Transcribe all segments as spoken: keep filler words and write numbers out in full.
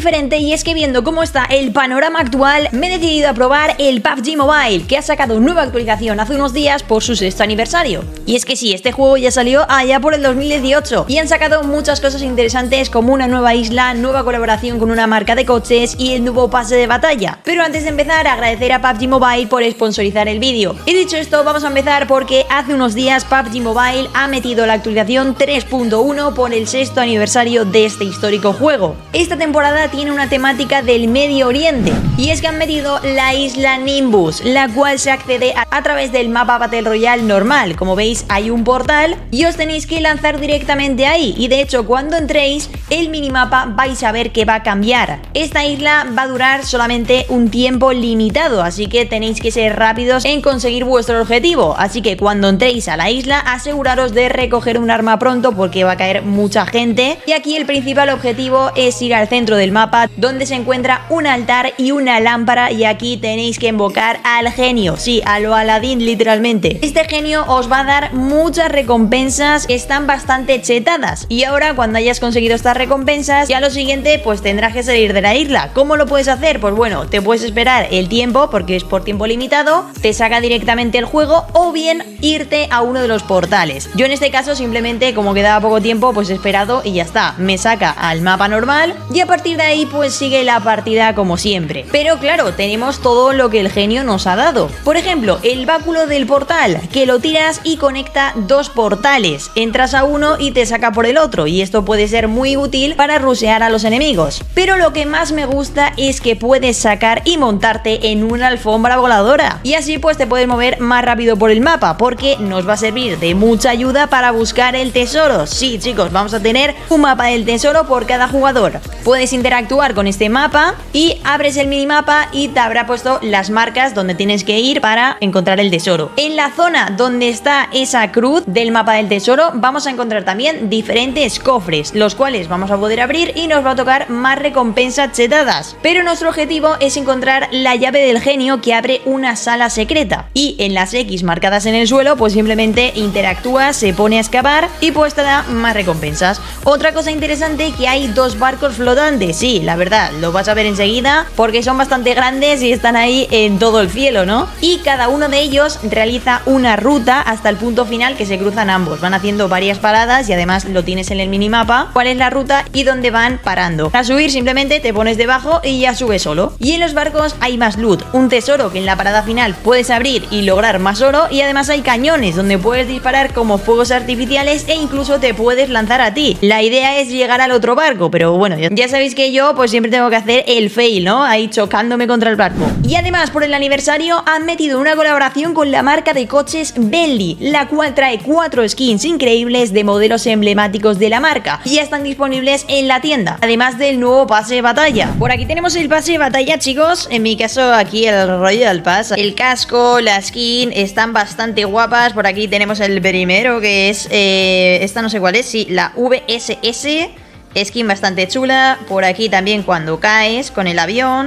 diferente, y es que viendo cómo está el panorama actual, me he decidido a probar el P U B G Mobile, que ha sacado nueva actualización hace unos días por su sexto aniversario. Y es que sí, este juego ya salió allá por el dos mil dieciocho y han sacado muchas cosas interesantes como una nueva isla, nueva colaboración con una marca de coches y el nuevo pase de batalla. Pero antes de empezar, agradecer a P U B G Mobile por sponsorizar el vídeo. Y dicho esto, vamos a empezar porque hace unos días P U B G Mobile ha metido la actualización tres punto uno por el sexto aniversario de este histórico juego. Esta temporada tiene una temática del Medio Oriente, y es que han metido la isla Nimbus, la cual se accede a, a través del mapa Battle Royale normal. Como veis, hay un portal y os tenéis que lanzar directamente ahí, y de hecho cuando entréis el minimapa vais a ver que va a cambiar. Esta isla va a durar solamente un tiempo limitado, así que tenéis que ser rápidos en conseguir vuestro objetivo. Así que cuando entréis a la isla, aseguraros de recoger un arma pronto porque va a caer mucha gente. Y aquí el principal objetivo es ir al centro del mapa, donde se encuentra un altar y una lámpara, y aquí tenéis que invocar al genio, sí, a lo Aladdin literalmente. Este genio os va a dar muchas recompensas que están bastante chetadas, y ahora cuando hayas conseguido estas recompensas, ya lo siguiente pues tendrás que salir de la isla. ¿Cómo lo puedes hacer? Pues bueno, te puedes esperar el tiempo porque es por tiempo limitado, te saca directamente el juego, o bien irte a uno de los portales. Yo en este caso simplemente, como quedaba poco tiempo, pues he esperado y ya está, me saca al mapa normal y a partir de ahí pues sigue la partida como siempre. Pero claro, tenemos todo lo que el genio nos ha dado. Por ejemplo, el báculo del portal, que lo tiras y conecta dos portales, entras a uno y te saca por el otro, y esto puede ser muy útil para rushear a los enemigos. Pero lo que más me gusta es que puedes sacar y montarte en una alfombra voladora, y así pues te puedes mover más rápido por el mapa, porque nos va a servir de mucha ayuda para buscar el tesoro. Sí, chicos, vamos a tener un mapa del tesoro por cada jugador. Puedes interactuar con este mapa y abres el minimapa y te habrá puesto las marcas donde tienes que ir para encontrar el tesoro. En la zona donde está esa cruz del mapa del tesoro vamos a encontrar también diferentes cofres, los cuales vamos a poder abrir y nos va a tocar más recompensas chetadas. Pero nuestro objetivo es encontrar la llave del genio que abre una sala secreta, y en las X marcadas en el suelo pues simplemente interactúa, se pone a excavar y pues te da más recompensas. Otra cosa interesante, que hay dos barcos flotantes. Sí, la verdad, lo vas a ver enseguida porque son bastante grandes y están ahí en todo el cielo, ¿no? Y cada uno de ellos realiza una ruta hasta el punto final que se cruzan ambos. Van haciendo varias paradas y además lo tienes en el minimapa, cuál es la ruta y dónde van parando. Para subir simplemente te pones debajo y ya subes solo. Y en los barcos hay más loot, un tesoro que en la parada final puedes abrir y lograr más oro, y además hay cañones donde puedes disparar como fuegos artificiales e incluso te puedes lanzar a ti. La idea es llegar al otro barco, pero bueno, ya sabéis que yo pues siempre tengo que hacer el fail, ¿no? Ahí chocándome contra el barco. Y además por el aniversario han metido una colaboración con la marca de coches Bentley, la cual trae cuatro skins increíbles de modelos emblemáticos de la marca y ya están disponibles en la tienda, además del nuevo pase de batalla. Por aquí tenemos el pase de batalla, chicos, en mi caso aquí el Royal Pass. El casco, la skin están bastante guapas. Por aquí tenemos el primero, que es eh, esta no sé cuál es, sí, la V S S, skin bastante chula. Por aquí también cuando caes con el avión,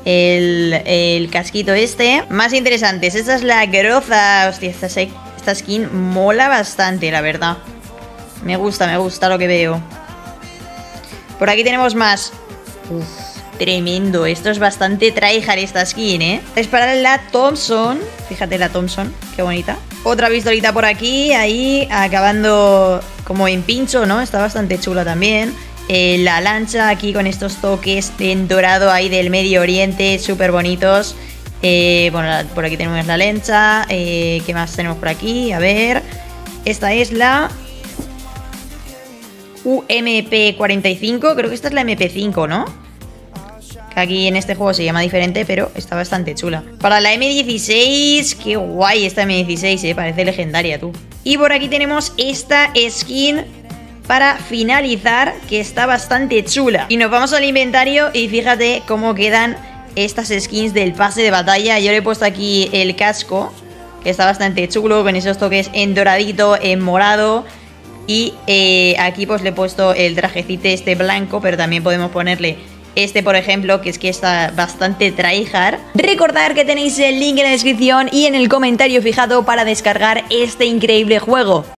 el, el casquito este. Más interesantes, esta es la groza. Hostia, esta, esta skin mola bastante, la verdad. Me gusta, me gusta lo que veo. Por aquí tenemos más. Uf, tremendo, esto es bastante tryhard esta skin, ¿eh? Es para la Thompson. Fíjate la Thompson, qué bonita. Otra pistolita por aquí, ahí, acabando como en pincho, ¿no? Está bastante chula también. Eh, la lancha aquí con estos toques en dorado ahí del Medio Oriente, súper bonitos. Eh, bueno, por aquí tenemos la lancha. Eh, ¿Qué más tenemos por aquí? A ver. Esta es la U M P cuarenta y cinco. Creo que esta es la M P cinco, ¿no? Que aquí en este juego se llama diferente, pero está bastante chula. Para la M dieciséis, qué guay esta M dieciséis, eh, parece legendaria, tú. Y por aquí tenemos esta skin para finalizar, que está bastante chula. Y nos vamos al inventario y fíjate cómo quedan estas skins del pase de batalla. Yo le he puesto aquí el casco, que está bastante chulo, con esos toques en doradito, en morado. Y eh, aquí pues le he puesto el trajecito este blanco, pero también podemos ponerle este, por ejemplo, que es que está bastante tryhard. Recordad que tenéis el link en la descripción y en el comentario fijado para descargar este increíble juego.